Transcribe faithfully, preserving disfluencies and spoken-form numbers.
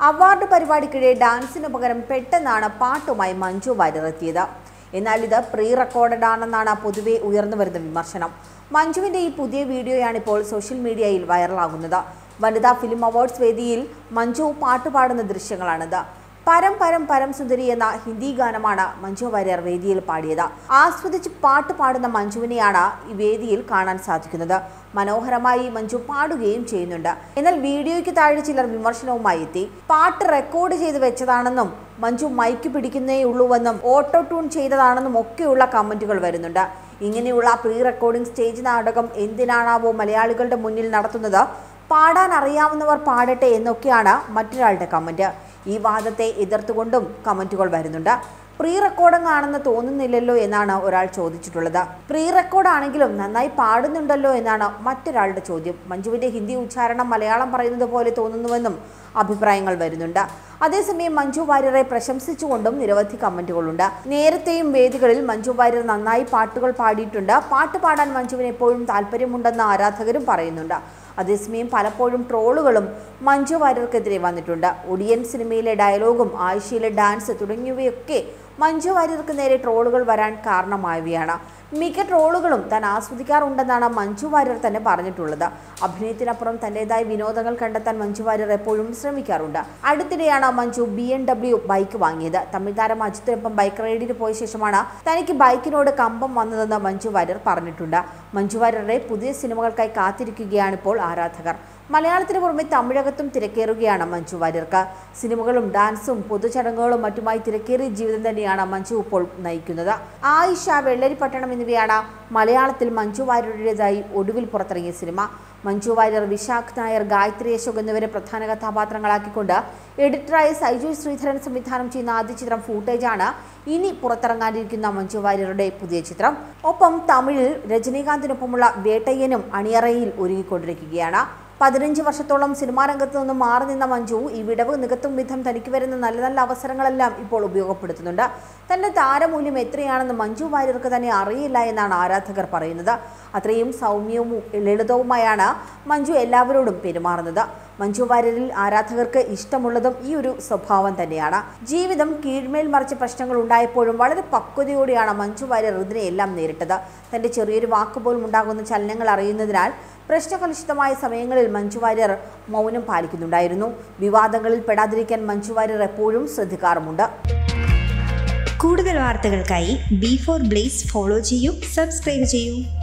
Award പരിപാടിക്കിടെ ഡാൻസിന് പകരം പെട്ടെന്നാണ് പാട്ടുമായി മഞ്ജു വാര്യർ എത്തിയത്. എന്നാൽ ഇത് പ്രീ റെക്കോർഡഡ് ആണെന്നാണ് പൊതുവെ ഉയർന്നു വരുന്ന വിമർശനം. മഞ്ജുവിന്റെ ഈ പുതിയ വീഡിയോയാണ് ഇപ്പോൾ സോഷ്യൽ മീഡിയയിൽ വൈറലാകുന്നത്. വനിതാ ഫിലിം അവാർഡ്സ് വേദിയിൽ മഞ്ജു പാട്ടുപാടുന്ന ദൃശ്യങ്ങളാണിത്. പരം പരം പരം സുന്ദരി എന്ന ഹിന്ദി ഗാനമാണ് മഞ്ജു വാര്യർ വേദിയിൽ പാടിയത്. ആസ്വദിച്ച് പാട്ട് പാടുന്ന മഞ്ജുവിനെയാണ് ഈ വേദിയിൽ കാണാൻ സാധിക്കുന്നത്. മനോഹരമായി മഞ്ജു പാടുകയും ചെയ്യുന്നുണ്ട്. എന്നാൽ വീഡിയോയ്ക്ക് താഴെ ചിലർ വിമർശനവുമായി എത്തി. പാട്ട് റെക്കോർഡ് ചെയ്ത് വെച്ചതാണെന്നും മഞ്ജു മൈക്ക് പിടിക്കുന്നേ ഉള്ളൂവെന്നും ഓട്ടോ ട്യൂൺ ചെയ്തതാണെന്നും ഒക്കെയുള്ള കമന്റുകൾ വരുന്നുണ്ട്. ഇങ്ങനെയുള്ള പ്രീ റെക്കോർഡിംഗ് സ്റ്റേജ് നാടകം എന്തിനാണാവോ മലയാളികളുടെ മുന്നിൽ നടത്തുന്നത്? പാടാൻ അറിയാവുന്നവർ പാടട്ടെ എന്നൊക്കെയാണ് മറ്റൊരാളുടെ കമന്റ്. ഈ വാദത്തെ എതിർത്തുകൊണ്ടും കമന്റുകൾ വരുന്നുണ്ട്. പ്രീ റെക്കോർഡിംഗ് ആണെന്ന് തോന്നുന്നില്ലല്ലോ എന്നാണ് ഒരാൾ ചോദിച്ചിട്ടുള്ളത്. പ്രീ റെക്കോർഡ് ആണെങ്കിലും നന്നായി പാടുന്നുണ്ടല്ലോ എന്നാണ് മറ്റൊരാളുടെ ചോദ്യം. മഞ്ജുവിന്റെ ഹിന്ദി ഉച്ചാരണം മലയാളം പറയുന്നത് പോലെ തോന്നുന്നുവെന്നും അഭിപ്രായങ്ങൾ വരുന്നുണ്ട്. അതേസമയം മഞ്ജു വാര്യരെ പ്രശംസിച്ചുകൊണ്ടും നിരവധി കമന്റുകളുണ്ട്. നേരത്തെയും വേദികളിൽ മഞ്ജു വാര്യർ നന്നായി പാട്ടുകൾ പാടിയിട്ടുണ്ട്. പാട്ട് പാടാൻ മഞ്ജുവിന് എപ്പോഴും താല്പര്യമുണ്ടെന്ന് ആരാധകരും പറയുന്നുണ്ട്. അതേസമയം പലപ്പോഴും ട്രോളുകളും മഞ്ജു വാര്യർക്കെതിരെ വന്നിട്ടുണ്ട്. ഒടിയൻ സിനിമയിലെ ഡയലോഗും ആയിഷയിലെ ഡാൻസ് തുടങ്ങിയവയൊക്കെ മഞ്ജു വാര്യർക്ക് നേരെ ട്രോളുകൾ വരാൻ കാരണമായവയാണ്. മിക്ക ട്രോളുകളും താൻ ആസ്വദിക്കാറുണ്ടെന്നാണ് മഞ്ജു വാര്യർ തന്നെ പറഞ്ഞിട്ടുള്ളത്. അഭിനയത്തിനപ്പുറം തൻ്റെതായ വിനോദങ്ങൾ കണ്ടെത്താൻ മഞ്ജു വാര്യർ എപ്പോഴും ശ്രമിക്കാറുണ്ട്. അടുത്തിടെയാണ് Manju B M W bike വാങ്ങിയത്. തമിഴ് താരം അജിത്തിനൊപ്പം ബൈക്ക് റൈഡിന് പോയ ശേഷമാണ് തനിക്ക് ബൈക്കിനോട് കമ്പം വന്നതെന്ന് മഞ്ജു വാര്യർ പറഞ്ഞിട്ടുണ്ട്. മഞ്ജു വാര്യരുടെ പുതിയ സിനിമകൾക്കായി കാത്തിരിക്കുകയാണിപ്പോൾ ആരാധകർ. മലയാളത്തിന് പുറമെ തമിഴകത്തും തിരക്കേറുകയാണ് മഞ്ജു വാര്യർക്ക്. സിനിമകളും ഡാൻസും പൊതുചടങ്ങുകളും മറ്റുമായി തിരക്കേറിയ ജീവിതം തന്നെയാണ് മഞ്ജു ഇപ്പോൾ നയിക്കുന്നത്. ആയിഷ, വെള്ളരിപ്പട്ടണം എന്നിവയാണ് മലയാളത്തിൽ മഞ്ജു വാര്യരുടേതായി ഒടുവിൽ പുറത്തിറങ്ങിയ സിനിമ. മഞ്ജു വാര്യർ, വിശാഖ് നായർ, ഗായത്രി അശോക് എന്നിവരെ പ്രധാന കഥാപാത്രങ്ങളാക്കിക്കൊണ്ട് എഡിറ്ററായ സൈജു ശ്രീധരൻ സംവിധാനം ചെയ്യുന്ന ആദ്യ ചിത്രം ഫൂട്ടേജാണ് ഇനി പുറത്തിറങ്ങാനിരിക്കുന്ന മഞ്ജു വാര്യരുടെ പുതിയ ചിത്രം. ഒപ്പം തമിഴിൽ രജനീകാന്തിനൊപ്പമുള്ള വേട്ടയ്യനും അണിയറയിൽ ഒരുങ്ങിക്കൊണ്ടിരിക്കുകയാണ്. പതിനഞ്ച് വർഷത്തോളം സിനിമാ രംഗത്ത് നിന്ന് മാറി നിന്ന മഞ്ജു ഈ വിടവ് നികത്തും വിധം തനിക്ക് വരുന്ന നല്ല നല്ല അവസരങ്ങളെല്ലാം ഇപ്പോൾ ഉപയോഗപ്പെടുത്തുന്നുണ്ട്. തന്റെ താരമൂല്യം എത്രയാണെന്ന് മഞ്ജു വാര്യർക്ക് തന്നെ അറിയില്ല എന്നാണ് ആരാധകർ പറയുന്നത്. അത്രയും സൗമ്യവും ലളിതവുമായാണ് മഞ്ജു എല്ലാവരോടും പെരുമാറുന്നത്. മഞ്ജു വാര്യരിൽ ആരാധകർക്ക് ഇഷ്ടമുള്ളതും ഈ ഒരു സ്വഭാവം തന്നെയാണ്. ജീവിതം കീഴ്മേൽ മറിച്ച പ്രശ്നങ്ങൾ ഉണ്ടായപ്പോഴും വളരെ പക്വതയോടെയാണ് മഞ്ജു വാര്യർ ഇതിനെയെല്ലാം നേരിട്ടത്. തന്റെ ചെറിയൊരു വാക്കുപോലും ഉണ്ടാകുന്ന ചലനങ്ങൾ അറിയുന്നതിനാൽ പ്രശ്നകലുഷിതമായ സമയങ്ങളിൽ മഞ്ജു വാര്യർ മൗനം പാലിക്കുന്നുണ്ടായിരുന്നു. വിവാദങ്ങളിൽ പെടാതിരിക്കാൻ മഞ്ജു വാര്യർ എപ്പോഴും ശ്രദ്ധിക്കാറുമുണ്ട്. കൂടുതൽ വാർത്തകൾക്കായി ബി ഫോർ ബ്ലേസ് ഫോളോ ചെയ്യൂ, സബ്സ്ക്രൈബ് ചെയ്യൂ.